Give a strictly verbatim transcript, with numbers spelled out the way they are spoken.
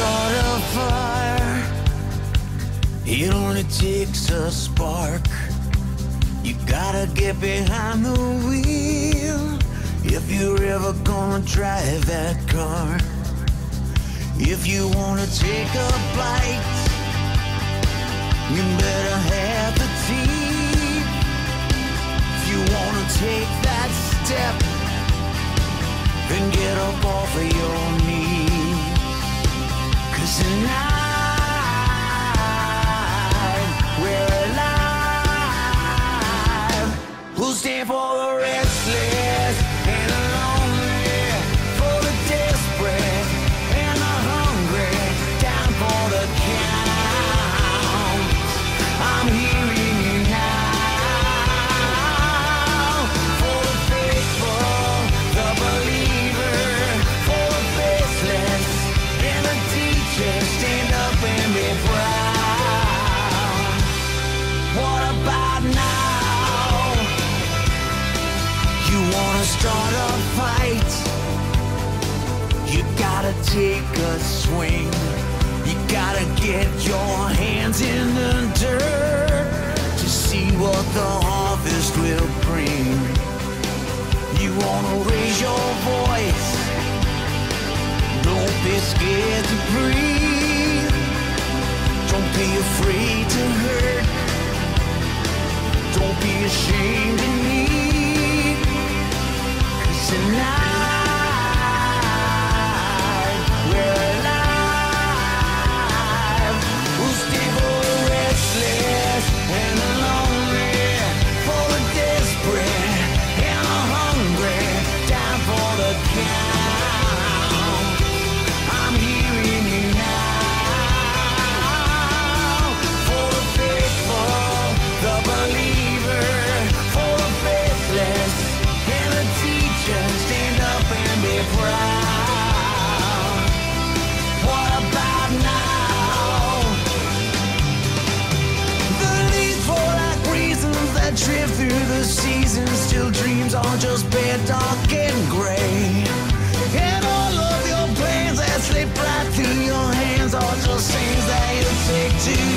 start a fire, it only takes a spark. You gotta get behind the wheel if you're ever gonna drive that car. If you wanna take a bite, you better have the teeth. If you wanna take that step, then get up off of your knees. 'Cause tonight we're alive. We'll stand for the restless and the lonely, for the desperate and the hungry, down for the count. I'm hearing you now. For the faithful, the believer, for the faithless and the teacher, stand up and be proud. What about now? You wanna start a fight, you gotta take a swing. You gotta get your hands in the dirt to see what the harvest will bring. You wanna raise your voice, don't be scared to breathe. Don't be afraid to hurt, don't be ashamed to need. 'Cause tonight we're alive. We'll stay for the restless and the lonely, for the desperate and the hungry, down for the count. I'm hearing you now. For the faithful, the believer, for the faithless and the teacher, stand up and be proud. What about now? The leaves fall like reasons that drift through the seasons. Still dreams are just bare, dark and gray. And all of your plans that slip right through your hands are just things that you take to